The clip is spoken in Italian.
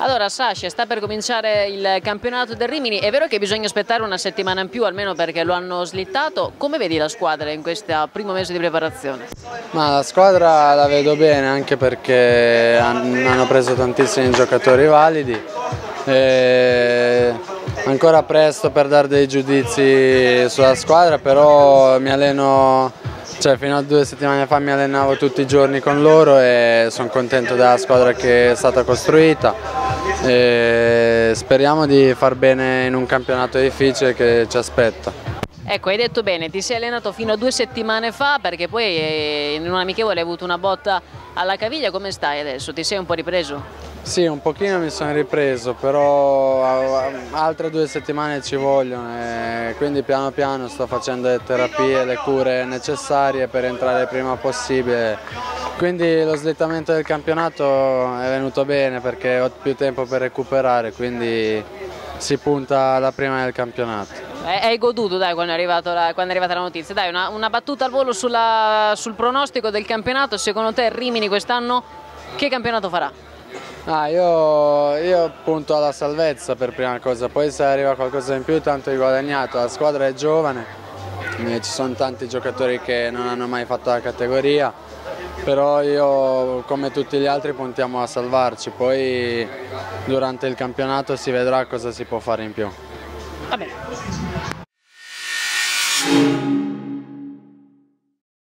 Allora Sasha, sta per cominciare il campionato del Rimini, è vero che bisogna aspettare una settimana in più almeno perché lo hanno slittato, come vedi la squadra in questo primo mese di preparazione? Ma la squadra la vedo bene anche perché hanno preso tantissimi giocatori validi. Ancora presto per dare dei giudizi sulla squadra, però mi alleno, fino a 2 settimane fa mi allenavo tutti i giorni con loro e sono contento della squadra che è stata costruita. Speriamo di far bene in un campionato difficile che ci aspetta. Ecco, hai detto bene, ti sei allenato fino a 2 settimane fa perché poi in un amichevole hai avuto una botta alla caviglia, come stai adesso? Ti sei un po' ripreso? Sì, un pochino mi sono ripreso, però altre 2 settimane ci vogliono e quindi piano piano sto facendo le terapie, le cure necessarie per entrare il prima possibile. Quindi lo slittamento del campionato è venuto bene perché ho più tempo per recuperare, quindi si punta alla prima del campionato. Hai goduto dai, quando è arrivata la notizia? Dai, una battuta al volo sul pronostico del campionato, secondo te Rimini quest'anno che campionato farà? Io punto alla salvezza per prima cosa, poi se arriva qualcosa in più tanto hai guadagnato, la squadra è giovane, ci sono tanti giocatori che non hanno mai fatto la categoria, però io come tutti gli altri puntiamo a salvarci, poi durante il campionato si vedrà cosa si può fare in più.